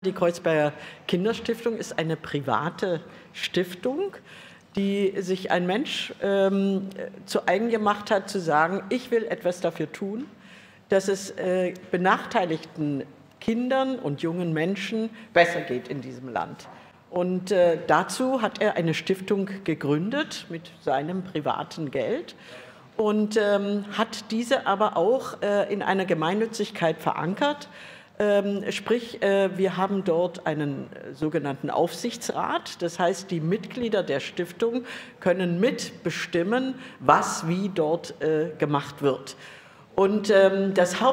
Die Kreuzberger Kinderstiftung ist eine private Stiftung, die sich ein Mensch zu eigen gemacht hat, zu sagen, ich will etwas dafür tun, dass es benachteiligten Kindern und jungen Menschen besser geht in diesem Land. Und dazu hat er eine Stiftung gegründet mit seinem privaten Geld und hat diese aber auch in einer Gemeinnützigkeit verankert. Sprich, wir haben dort einen sogenannten Aufsichtsrat. Das heißt, die Mitglieder der Stiftung können mitbestimmen, was wie dort gemacht wird. Und der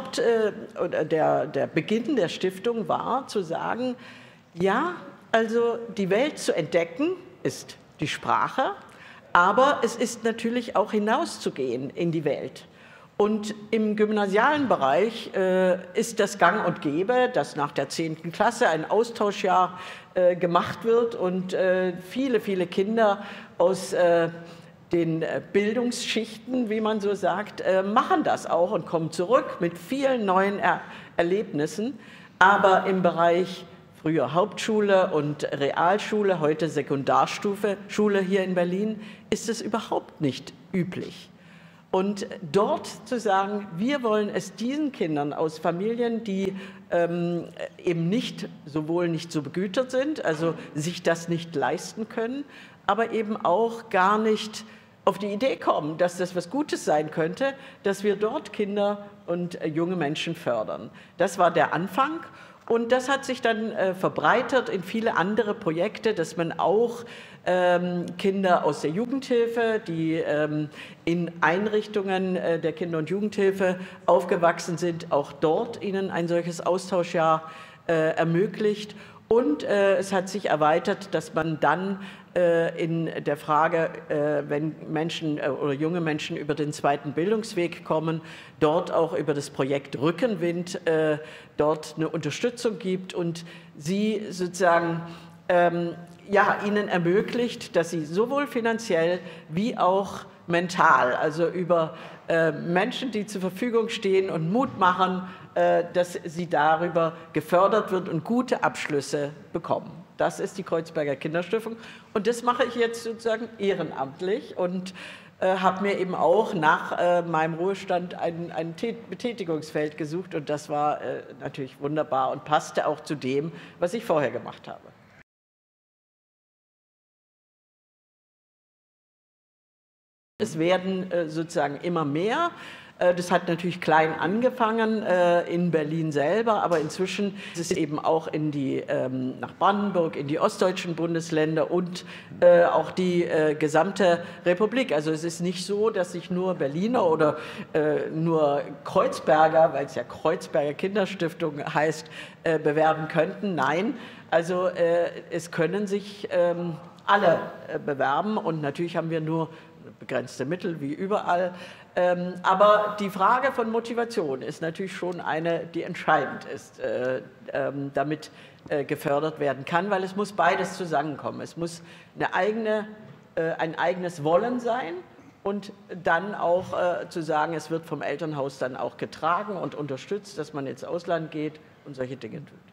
Beginn der Stiftung war zu sagen, ja, also die Welt zu entdecken ist die Sprache, aber es ist natürlich auch hinauszugehen in die Welt. Und im gymnasialen Bereich ist das gang und gäbe, dass nach der 10. Klasse ein Austauschjahr gemacht wird und viele, viele Kinder aus den Bildungsschichten, wie man so sagt, machen das auch und kommen zurück mit vielen neuen Erlebnissen. Aber im Bereich früher Hauptschule und Realschule, heute Sekundarstufe, Schule hier in Berlin, ist es überhaupt nicht üblich. Und dort zu sagen, wir wollen es diesen Kindern aus Familien, die eben sowohl nicht so begütert sind, also sich das nicht leisten können, aber eben auch gar nicht auf die Idee kommen, dass das was Gutes sein könnte, dass wir dort Kinder und junge Menschen fördern. Das war der Anfang. Und das hat sich dann verbreitert in viele andere Projekte, dass man auch Kinder aus der Jugendhilfe, die in Einrichtungen der Kinder- und Jugendhilfe aufgewachsen sind, auch dort ihnen ein solches Austauschjahr ermöglicht. Und es hat sich erweitert, dass man dann in der Frage, wenn Menschen oder junge Menschen über den zweiten Bildungsweg kommen, dort auch über das Projekt Rückenwind dort eine Unterstützung gibt und sie sozusagen ihnen ermöglicht, dass sie sowohl finanziell wie auch mental, also über Menschen, die zur Verfügung stehen und Mut machen, dass sie darüber gefördert wird und gute Abschlüsse bekommen. Das ist die Kreuzberger Kinderstiftung und das mache ich jetzt sozusagen ehrenamtlich und habe mir eben auch nach meinem Ruhestand ein Betätigungsfeld gesucht und das war natürlich wunderbar und passte auch zu dem, was ich vorher gemacht habe. Es werden sozusagen immer mehr. Das hat natürlich klein angefangen in Berlin selber, aber inzwischen ist es eben auch nach Brandenburg, in die ostdeutschen Bundesländer und auch die gesamte Republik. Also es ist nicht so, dass sich nur Berliner oder nur Kreuzberger, weil es ja Kreuzberger Kinderstiftung heißt, bewerben könnten. Nein, also es können sich alle bewerben und natürlich haben wir nur begrenzte Mittel wie überall. Aber die Frage von Motivation ist natürlich schon eine, die entscheidend ist, damit gefördert werden kann, weil es muss beides zusammenkommen. Es muss ein eigenes Wollen sein und dann auch zu sagen, es wird vom Elternhaus dann auch getragen und unterstützt, dass man ins Ausland geht und solche Dinge tut.